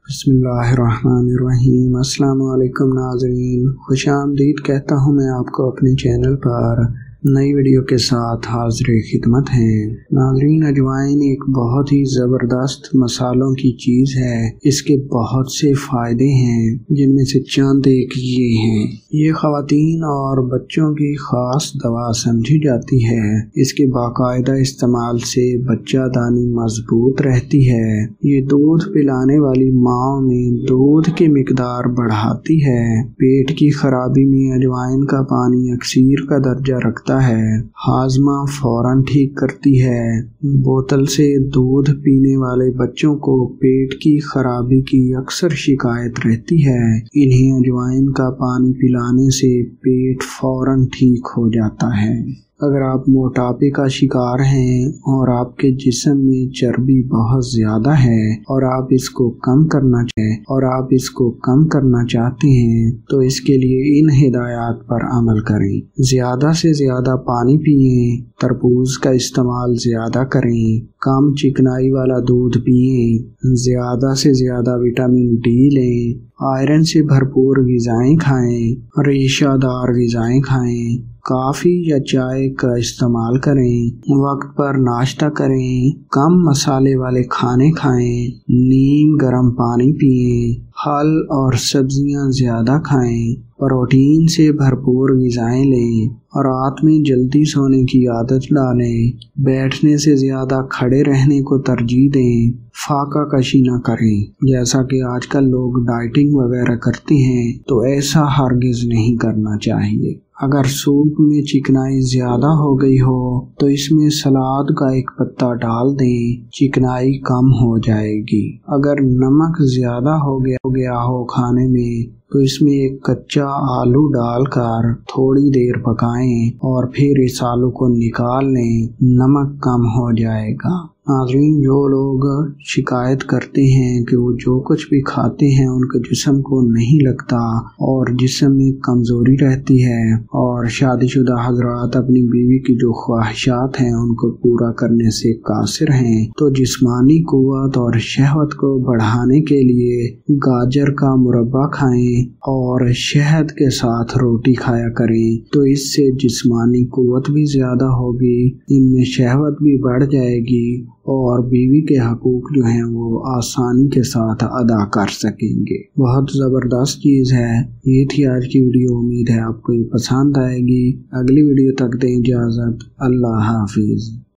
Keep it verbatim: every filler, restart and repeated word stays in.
بسم اللہ الرحمن الرحیم۔ السلام علیکم ناظرین، خوش آمدید کہتا ہوں میں آپ کو اپنے چینل پر نئی ویڈیو کے ساتھ حاضر خدمت ہیں۔ ناظرین، اجوائن ایک بہت ہی زبردست مسالوں کی چیز ہے۔ اس کے بہت سے فائدے ہیں جن میں سے چند ایک یہ ہیں۔ یہ خواتین اور بچوں کی خاص دوا سمجھی جاتی ہے۔ اس کے باقاعدہ استعمال سے بچہ دانی مضبوط رہتی ہے۔ یہ دودھ پلانے والی ماں میں دودھ کی مقدار بڑھاتی ہے۔ پیٹ کی خرابی میں اجوائن کا پانی اکسیر کا درجہ رکھتا ہے۔ ہاضمہ فوراً ٹھیک کرتی ہے۔ بوتل سے دودھ پینے والے بچوں کو پیٹ کی خرابی کی اکثر شکایت رہتی ہے۔ انہیں اجوائن کا پانی پلانے سے پیٹ فوراً ٹھیک ہو جاتا ہے۔ اگر آپ موٹاپے کا شکار ہیں اور آپ کے جسم میں چربی بہت زیادہ ہے اور آپ اس کو کم کرنا چاہتے اور آپ اس کو کم کرنا چاہتے ہیں تو اس کے لیے ان ہدایات پر عمل کریں۔ زیادہ سے زیادہ پانی پئیں، تربوز کا استعمال زیادہ کریں، کم چکنائی والا دودھ پئیں، زیادہ سے زیادہ وٹامن ڈی لیں، آئرن سے بھرپور غذائیں کھائیں، ریشہ دار غذائیں کھائیں، کافی یا چائے کا استعمال کریں، وقت پر ناشتہ کریں، کم مسالے والے کھانے کھائیں، نیم گرم پانی پئیں، پھل اور سبزیاں زیادہ کھائیں، پروٹین سے بھرپور غذائیں لیں اور رات میں جلدی سونے کی عادت ڈالیں، بیٹھنے سے زیادہ کھڑے رہنے کو ترجیح دیں، فاقہ کشی نہ کریں۔ جیسا کہ آج کل لوگ ڈائٹنگ وغیرہ کرتے ہیں تو ایسا ہرگز نہیں کرنا چاہیے۔ اگر سوپ میں چکنائی زیادہ ہو گئی ہو تو اس میں سلاد کا ایک پتا ڈال دیں، چکنائی کم ہو جائے گی۔ اگر نمک زیادہ ہو گیا ہو گیا ہو کھانے میں تو اس میں ایک کچا آلو ڈال کر تھوڑی دیر پکائیں اور پھر اس آلو کو نکال لیں، نمک کم ہو جائے گا۔ ناظرین، جو لوگ شکایت کرتے ہیں کہ وہ جو کچھ بھی کھاتے ہیں ان کے جسم کو نہیں لگتا اور جسم میں کمزوری رہتی ہے، اور شادی شدہ حضرات اپنی بیوی کی جو خواہشات ہیں ان کو پورا کرنے سے قاصر ہیں، تو جسمانی قوت اور شہوت کو بڑھانے کے لیے گاجر کا مربع کھائیں اور شہد کے ساتھ روٹی کھایا کریں، تو اس سے جسمانی قوت بھی زیادہ ہوگی، ان میں شہوت بھی بڑھ جائے گی اور بیوی کے حقوق جو ہیں وہ آسانی کے ساتھ ادا کر سکیں گے۔ بہت زبردست چیز ہے۔ یہ تھی آج کی ویڈیو، امید ہے آپ کو یہ پسند آئے گی۔ اگلی ویڈیو تک دیں اجازت، اللہ حافظ۔